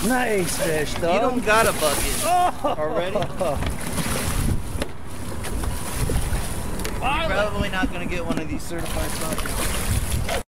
Nice fish, dog. You don't got a bucket already? You're probably not going to get one of these certified buckets.